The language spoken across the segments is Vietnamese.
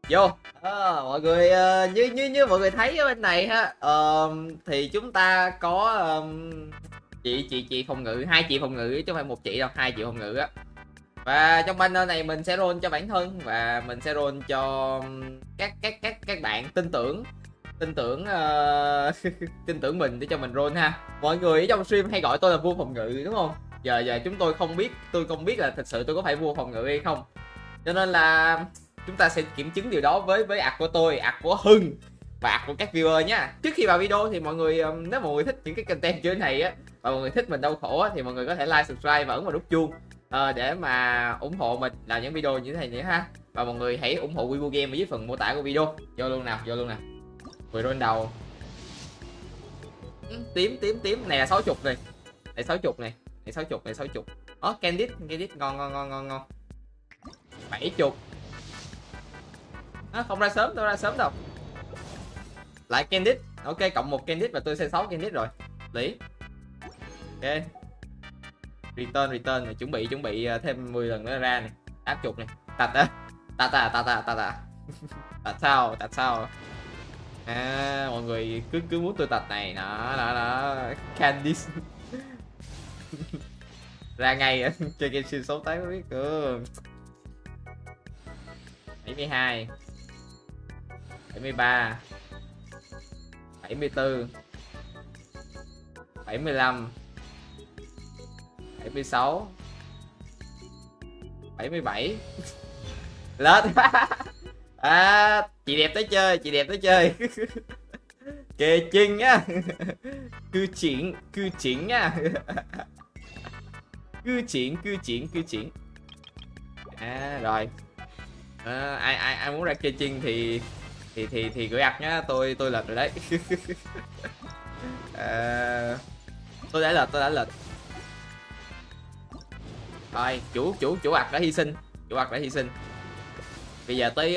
Vô. Mọi người như mọi người thấy ở bên này ha, thì chúng ta có chị phòng ngự, hai chị phòng ngự chứ không phải một chị đâu, hai chị phòng ngự á. Và trong banner này mình sẽ roll cho bản thân và mình sẽ roll cho các bạn tin tưởng tin tưởng mình để cho mình roll ha. Mọi người ở trong stream hay gọi tôi là vua phòng ngự đúng không? Giờ chúng tôi không biết là thật sự tôi có phải vua phòng ngự hay không, cho nên là chúng ta sẽ kiểm chứng điều đó với ạc của tôi, ạc của Hưng và ạc của các viewer nhá. Trước khi vào video thì mọi người nếu mọi người thích những cái content như thế này á và mọi người thích mình đau khổ á, thì mọi người có thể like, subscribe và ấn vào nút chuông để mà ủng hộ mình làm những video như thế này nữa ha. Và mọi người hãy ủng hộ Weibo Game ở dưới phần mô tả của video. Vô luôn nào. Vừa roll đầu. Tím này là 60 này. Này 60 này. Này 60. Candid ngon. 70. Không ra sớm đâu. Lại Candid. Ok, cộng 1 Candid và tôi sẽ 6 Candid rồi. Lý. Ok. Return này, chuẩn bị thêm 10 lần nữa ra này. 80 này. Tạch á. Tạch sao? Mọi người cứ muốn tôi tạch này. Đó. Candice. Ra ngay chơi game siêu xấu tái mới biết. 72 73 74 75 76 77 lên. Chị đẹp tới chơi. Kê chân nhá. Cư triển nhá. Cư triển. Rồi. Ai muốn ra kê chân thì gửi ạc nhá, tôi lệch rồi đấy. Tôi đã lệch. Rồi, chủ ạc đã hy sinh. Bây giờ tới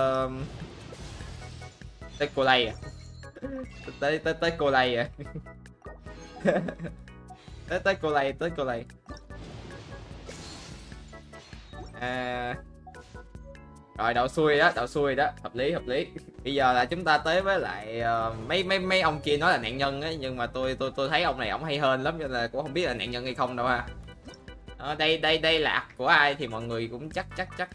cô lay à. Tới cô lay à. tới cô lay. Rồi đậu xuôi đó, hợp lý. Bây giờ là chúng ta tới với lại mấy ông kia nói là nạn nhân ấy, nhưng mà tôi thấy ông này ổng hay hơn lắm, cho nên là cũng không biết là nạn nhân hay không đâu ha. Đây là ạc của ai thì mọi người cũng chắc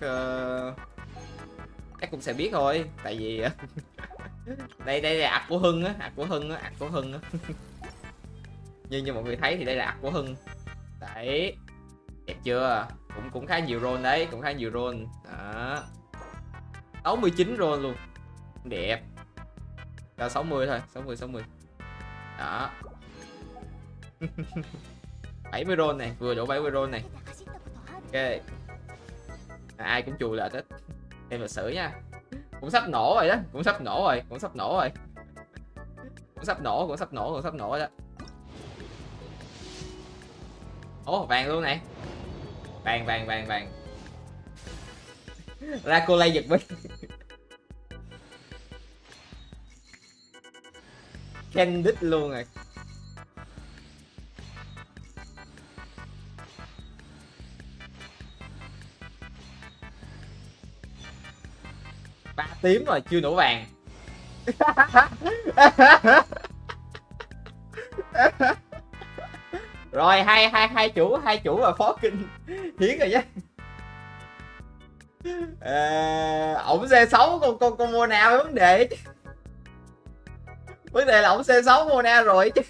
cũng sẽ biết thôi, tại vì đây là ạc của Hưng á, như mọi người thấy thì đây là ạc của Hưng. Đấy, đẹp chưa? Cũng khá nhiều roll đấy, đó. 69 roll luôn, đẹp. Cho 60 thôi, 60. Đó. 70 roll này, vừa đủ 70 roll này. Ok. Ai cũng chùi lại hết. Em lịch sử nha. Cũng sắp nổ rồi đó, cũng sắp nổ rồi đó. Ồ, vàng luôn này. Vàng. Ra cô lay giật mình. Candid luôn rồi. Ba tím rồi chưa nổ vàng. Rồi hai chủ và phó kinh hiến rồi chứ. Ổng C6 con Mona vấn đề là ổng C6 Mona rồi chứ.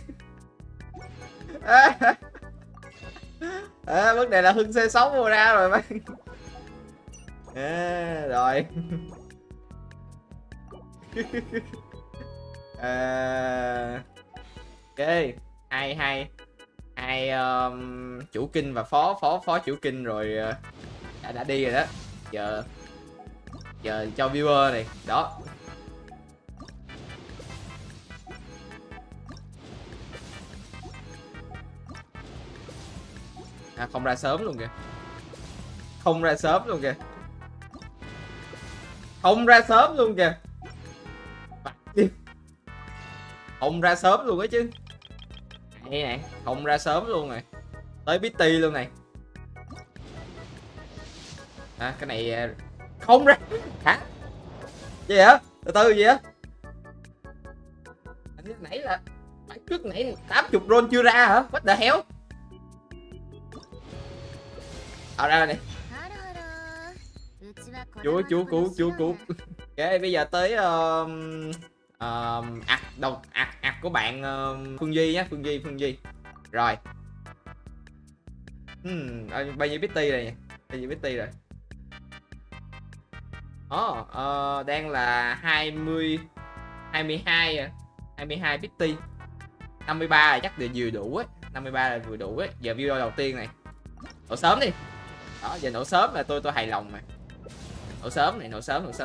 Vấn đề là Hưng C6 Mona rồi mấy. Rồi. Ok, hai chủ kinh và phó chủ kinh rồi đã đi rồi đó. Giờ cho viewer này đó. Không ra sớm luôn kìa. Không ra sớm luôn á chứ. Đây này, không ra sớm luôn rồi. Tới Bitty luôn này. Cái này không ra. Hả? Gì hả? Từ từ gì á? Nãy là trước nãy 80 roll chưa ra hả? What the hell? Ra này. Chú. Ok, bây giờ tới ạc của bạn Phương Duy nhé, Phương Duy. Rồi. Bao nhiêu bitty rồi nhỉ? Bao nhiêu bitty rồi? Đang là 22 bitty. 53 là chắc là vừa đủ ấy, 53 là vừa đủ ấy. Giờ video đầu tiên này. Nổ sớm đi. Đó, giờ nổ sớm là tôi hài lòng mà. Nổ sớm này, nổ sớm. Nổ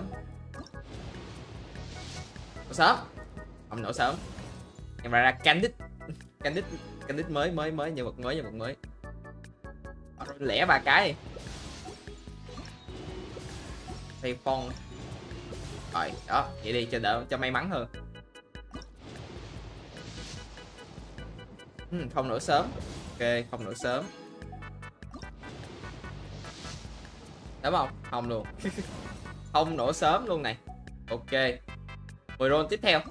sớm. Không nổ sớm. Nhưng mà ra candid mới, nhân vật mới. Lẻ 3 cái đi. Thay phong. Rồi, đó, vậy đi cho đỡ cho may mắn hơn. Không nổ sớm. Ok, không nổ sớm. Đúng không? Không luôn. Không nổ sớm luôn này. Ok. 10 roll tiếp theo.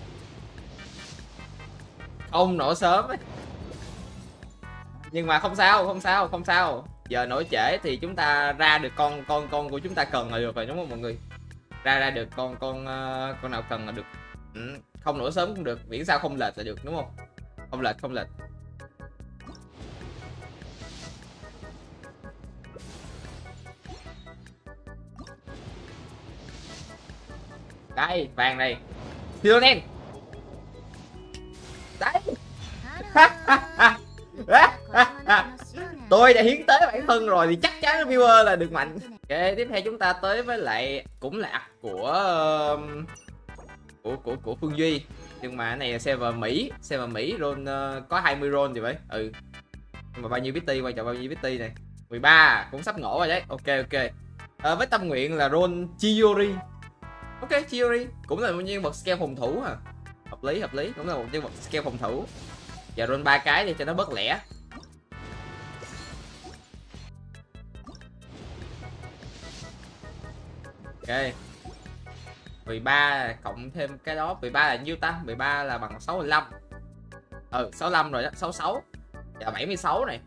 Không nổ sớm ấy. Nhưng mà không sao. Giờ nổi trễ thì chúng ta ra được con của chúng ta cần là được rồi, đúng không mọi người? Ra được con nào cần là được. Không nổ sớm cũng được, miễn sao không lệch là được, đúng không? Không lệch. Đây, vàng này. Silonen. Đấy. Tôi đã hiến tế bản thân rồi thì chắc chắn viewer là được mạnh. Ok, tiếp theo chúng ta tới với lại cũng là ạc của Phương Duy. Nhưng mà cái này là server Mỹ roll có 20 roll gì vậy? Nhưng mà bao nhiêu bitty, quan trọng bao nhiêu bitty này. 13 cũng sắp ngộ rồi đấy. Ok. Với tâm nguyện là roll Chiori. Ok, Chiori cũng là một nhân vật scale phòng thủ à. Hợp lý, cũng là một nhân vật scale phòng thủ. Giờ roll 3 cái đi cho nó bớt lẻ. Ok. 13 cộng thêm cái đó, 13 là nhiêu ta? 13 là bằng 65. 65 rồi đó, 66. Dạ 76 này.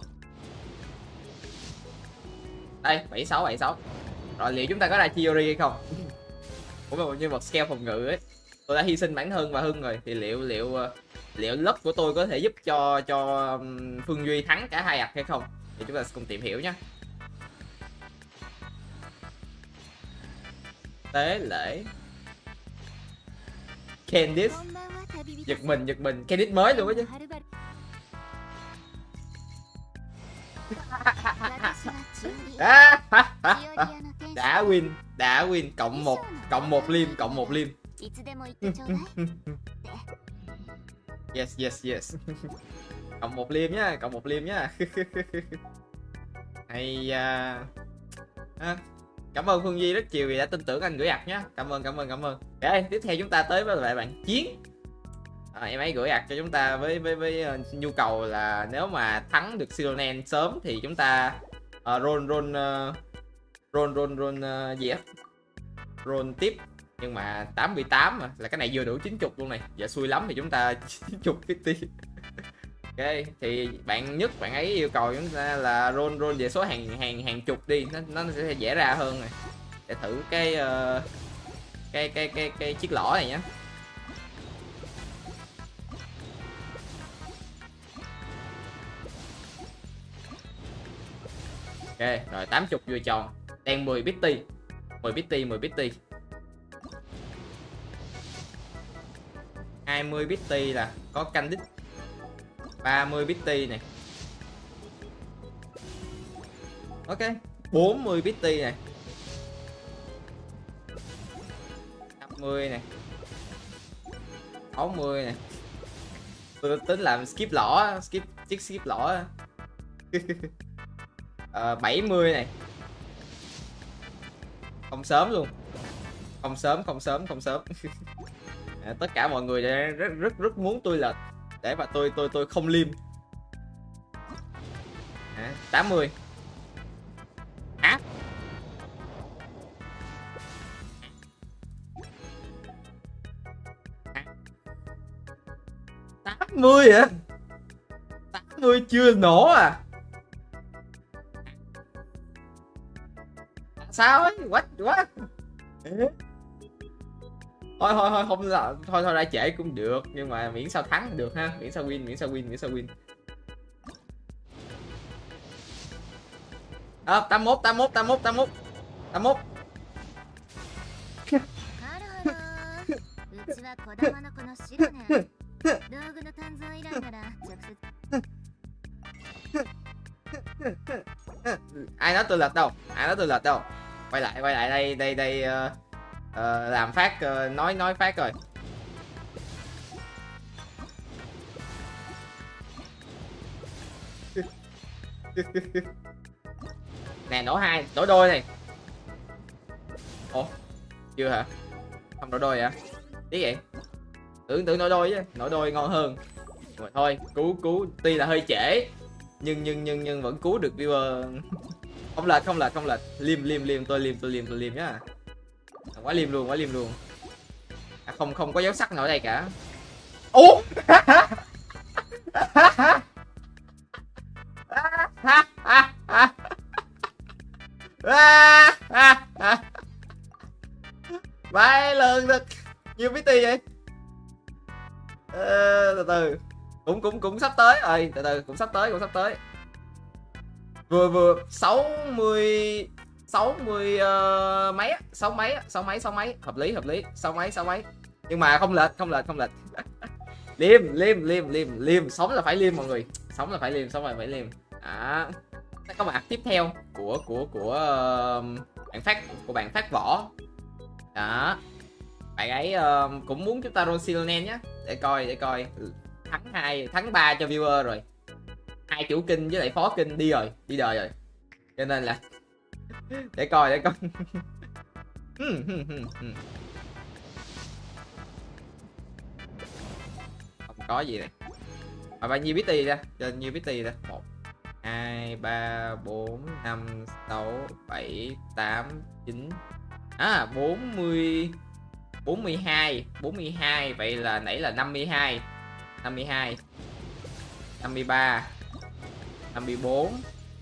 Đây, 76. Rồi liệu chúng ta có ra Chiori hay không? Cũng là một nhân vật scale phòng ngự ấy. Tôi đã hy sinh bản thân và Hưng rồi thì liệu lớp của tôi có thể giúp cho Phương Duy thắng cả hai ạc hay không? Thì chúng ta cùng tìm hiểu nhé. Tế lễ Candice. Giật mình Candice mới luôn á chứ. Đã win cộng một liêm. Yes. Cộng một liêm nhá. Hay cảm ơn Phương Duy rất nhiều vì đã tin tưởng anh gửi ạc nhé. Cảm ơn. Ok, tiếp theo chúng ta tới với lại bạn Chiến. Em ấy gửi ạc cho chúng ta với nhu cầu là nếu mà thắng được Silonen sớm thì chúng ta roll gì á, roll tiếp. Nhưng mà 88 mà là cái này vừa đủ 90 luôn này. Giờ xui lắm thì chúng ta 90 50. Ok, thì bạn bạn ấy yêu cầu chúng ta là roll về số hàng chục đi, nó sẽ dễ ra hơn này. Để thử cái chiếc lõ này nhé. Ok, rồi 80 vừa tròn. Đang 10 bitty. 10 bitty. 20 bitty là có Candid. 30 bitty này. Ok, 40 bitty này. 50 này. 60 này. Tôi tính làm skip lõ, skip lõ. 70 này. Không sớm luôn. Không sớm. Tất cả mọi người rất muốn tôi lệch để mà tôi không liêm. 80. 80 hả? 80 chưa nổ à? Sao ấy? What? What? Thôi không là thôi ra trễ cũng được, nhưng mà miễn sao thắng được ha, miễn sao win, miễn sao win, miễn sao win. 81 81 81 81 81. うちは児玉の子のシロね。道具の鍛造依頼なら直接。 Ai nói tôi lệch đâu, ai nói tôi lệch đâu. Quay lại đây làm phát, nói phát rồi. Nè nổ hai, nổ đôi này. Ủa chưa hả? Không nổ đôi hả? Tí vậy. Tưởng nổ đôi chứ, nổ đôi ngon hơn. Nhưng mà thôi, cứu tuy là hơi trễ nhưng vẫn cứu được viewer. Không lệch. Liêm, tôi liêm nhá. Quá liêm luôn. À, không có dấu sắc nào ở đây cả. Ủa? Vãi lần được nhiều BT vậy. Từ từ cũng sắp tới rồi, từ từ cũng sắp tới. Vừa 60 mấy á, 6 mấy, hợp lý, 6 mấy. Nhưng mà không lệch. Liêm, sống là phải liêm mọi người, sống là phải liêm. Đó. Có bạn tiếp theo của bạn phát võ. Đó. Bạn ấy cũng muốn chúng ta roll Silonen nhé, để coi thắng 3 cho viewer rồi. 2 chủ kinh với lại phó kinh đi đời rồi, cho nên là để coi. Không có gì này. Mà bao nhiêu BT ra, trên nhiêu BT ra? 1 2 3 4 5 6 7 8 9. 42. Vậy là nãy là 52 53 54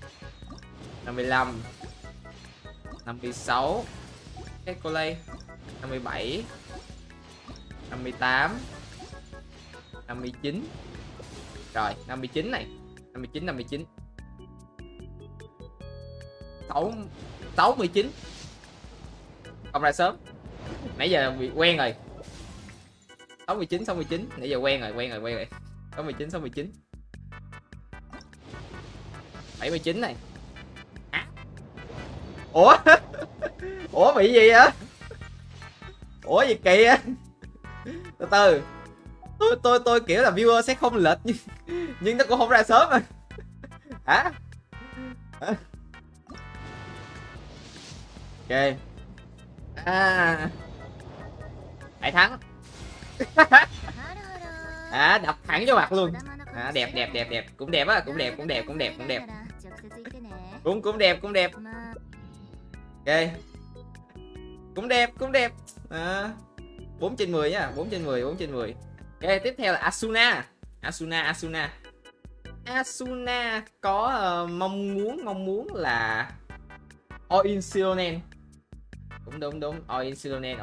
55 56 cái cô lây 57 58 59 rồi 59 này 59 69. Không ra sớm, nãy giờ bị quen rồi. 69 nãy giờ quen rồi. 69 79 này. Ủa bị gì vậy? Ủa gì kỳ á? Từ tôi kiểu là viewer sẽ không lệch nhưng nó cũng không ra sớm mà. Hả? Ok. Đại thắng. Đập thẳng cho mặt luôn. Đẹp. Cũng đẹp á, cũng đẹp. Cũng đẹp. Ok. Cũng đẹp. 4/10 nhá, 4/10. Ok, tiếp theo là Asuna có mong muốn là all in Silonen. Đúng all in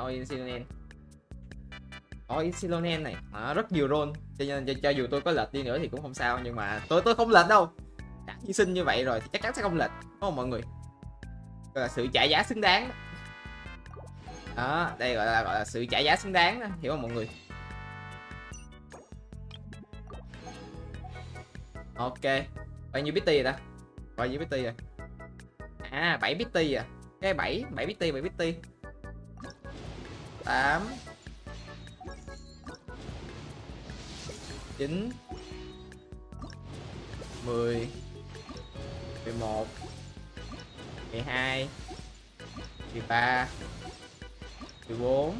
Silonen này rất nhiều role, cho nên cho dù tôi có lệch đi nữa thì cũng không sao, nhưng mà tôi không lệch đâu. Đã hy sinh như vậy rồi thì chắc chắn sẽ không lệch, đúng không mọi người? Gọi là sự trả giá xứng đáng đó. Đây gọi là sự trả giá xứng đáng đó, hiểu không mọi người? Ok, bao nhiêu BT rồi ta? 7 BT à? Cái 7 BT 8 9 10 11 12 13 14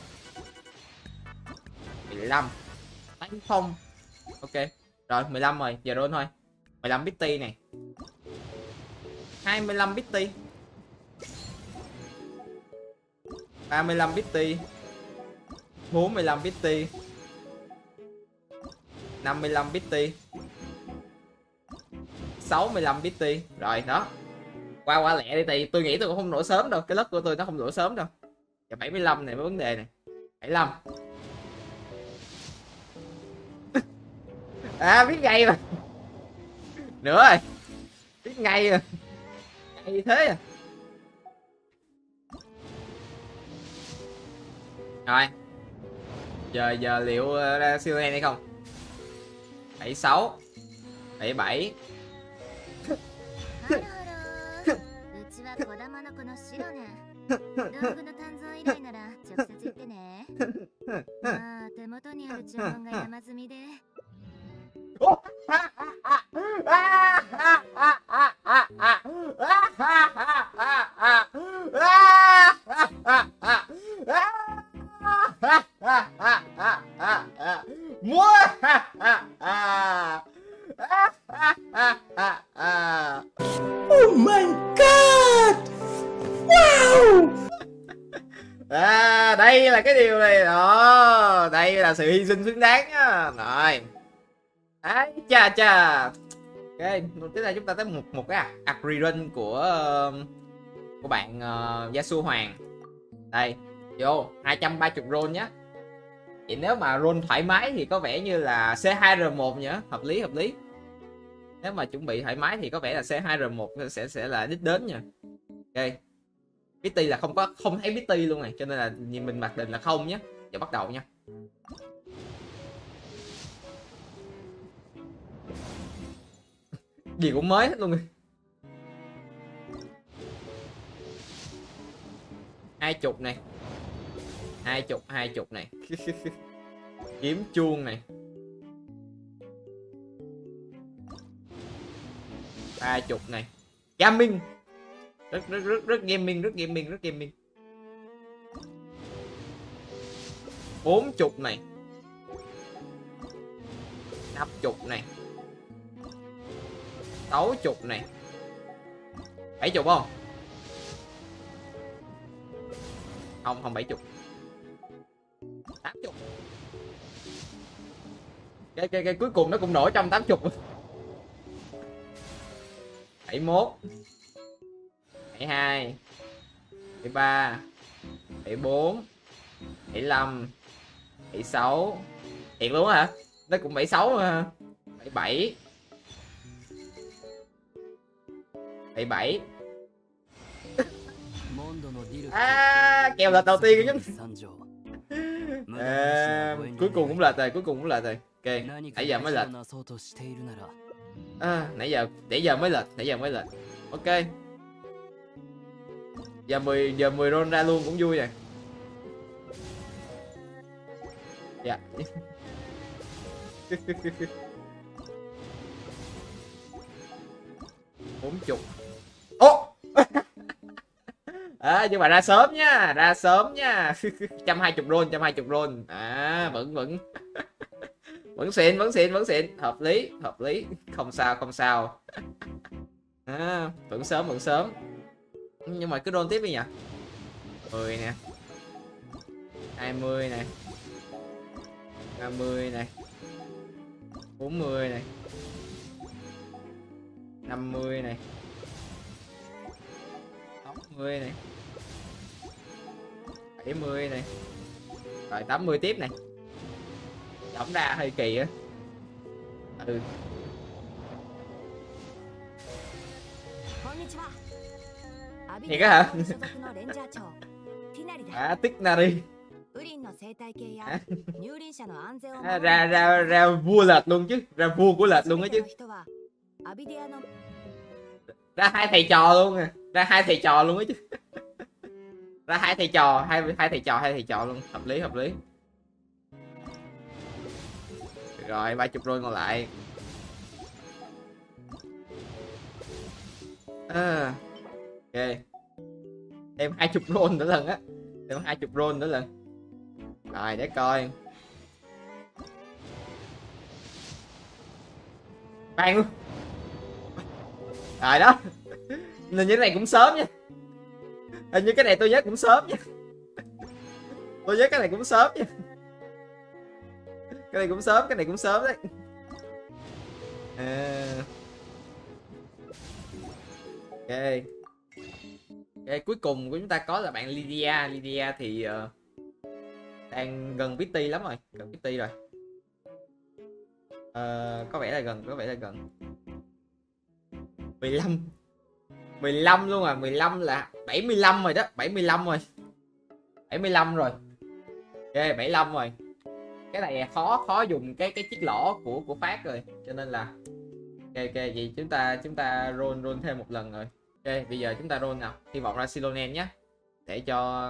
15 đánh không. Ok rồi 15 rồi, giờ roll thôi. 15 BT này, 25 BT, 35 BT, 45 BT, 55 bitty, 65 bitty. Rồi đó, qua lẹ đi, thì tôi nghĩ tôi cũng không nổi sớm đâu, cái lớp của tôi nó không nổi sớm đâu. Và 75 này mới vấn đề này. 75 à, biết ngay mà. Nữa rồi, biết ngay rồi, ngay thế à. Rồi giờ liệu ra siêu hay không? 76 77 ハロハロー。うちは小玉の子のシロね。道具の鍛造依頼なら直接言ってね。まあ手元にある注文が山積みで。 Oh my god! Wow! Đây là cái điều này đó, đây là sự hy sinh xứng đáng á. Rồi ấy chà ok, tiếp theo chúng ta tới một cái agri của bạn Yasuo Hoàng. Đây vô 230 roll nhé. Vậy nếu mà roll thoải mái thì có vẻ như là C2R1 nhỉ, hợp lý. Nếu mà chuẩn bị thoải mái thì có vẻ là C2R1 sẽ là đích đến nha. Ok, BT là không thấy BT luôn này, cho nên là nhìn mình mặc định là không nhé. Giờ bắt đầu nha. Gì cũng mới hết luôn rồi. 20 này, 20 này. Kiếm chuông này, 30 này. Gaming rất gaming. 40 này, 50 này, 60 này, 70 không? Không 70. 80. Cái cuối cùng nó cũng nổi trong 80. 71, 72, 73, 74, 75, 76. Thiệt luôn hả? Nó cũng 76 mà. 77, 77. Kèo lệch đầu tiên chứ. Cuối cùng cũng lệch rồi. Ok, nãy giờ mới lệch. Nãy giờ mới lệch. Ok. Giờ 10 roll ra luôn cũng vui rồi. Dạ. Bốn chục. Ô. Nhưng mà ra sớm nha. 120 roll. Vẫn xịn. Hợp lý. Không sao. Vẫn sớm. Nhưng mà cứ roll tiếp đi nhỉ. 10 nè, 20 nè, 30 nè, 40 nè, 50 nè, 60 nè, 70 nè, rồi 80 tiếp này. Đóng ra hơi kỳ á. Thiệt á hả? Tích na đi. Ra vua lệch luôn chứ, ra vua của lệch luôn á chứ. Ra hai thầy trò luôn à, ra hai thầy trò luôn á chứ. Ra hai thầy trò luôn, hợp lý. Rồi 30 roll còn lại. Ok, thêm 20 roll nữa lần á, rồi để coi. Bang luôn. Rồi đó. Nên như cái này cũng sớm nha. Hình như cái này tôi nhớ cũng sớm nha. Cái này cũng sớm đấy. À. Ok. Ok, cuối cùng của chúng ta có là bạn Lydia. Lydia thì đang gần Pitty lắm rồi, gần Pitty rồi. Có vẻ là gần, có vẻ là gần. 15 luôn à, 15 là 75 rồi đó, 75 rồi. 75 rồi. Ok, 75 rồi. Cái này khó dùng cái chiếc lỗ của Phát rồi, cho nên là ok vậy chúng ta roll thêm một lần rồi. Ok, bây giờ chúng ta roll nào, hy vọng ra Silonen nhé, để cho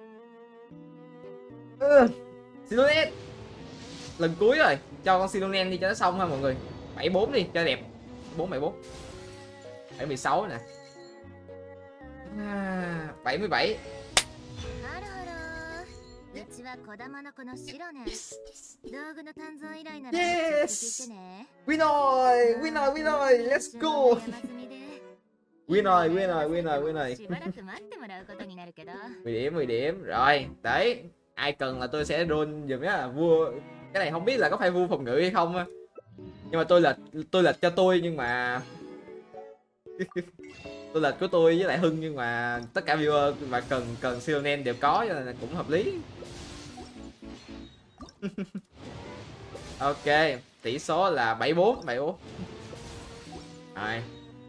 Silonen lần cuối rồi, cho con Silonen đi cho nó xong ha mọi người. 74 đi cho đẹp. 74 76 nè. 77. ハロハロー。うちは小玉の子のシロね。道具の鍛造依頼なら直接言ってね。 Win rồi, win rồi, win rồi, let's go. Win rồi, win rồi, win rồi, win rồi. しばらく待ってもらうことになるけど。 10 điểm, 10 điểm. Rồi, đấy. Ai cần là tôi sẽ roll dùm nhá, vua. Cái này không biết là có phải vua phòng ngự hay không á. Nhưng mà tôi lệch cho tôi, nhưng mà tôi lệch của tôi với lại Hưng, nhưng mà tất cả viewer mà cần Silonen đều có, cho nên là cũng hợp lý. Ok, tỷ số là 74. Rồi.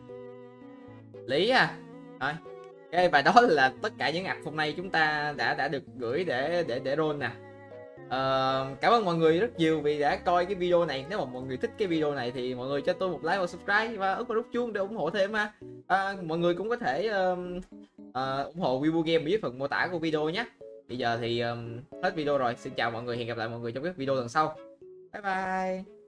Lý ha. Rồi. Ok, và đó là tất cả những ạc hôm nay chúng ta đã được gửi để roll nè. Cảm ơn mọi người rất nhiều vì đã coi cái video này. Nếu mà mọi người thích cái video này thì mọi người cho tôi một like và subscribe và ấn vào nút chuông để ủng hộ thêm ha. Mọi người cũng có thể ủng hộ Weibo Game dưới phần mô tả của video nhé. Bây giờ thì hết video rồi, xin chào mọi người, hẹn gặp lại mọi người trong các video lần sau. Bye bye.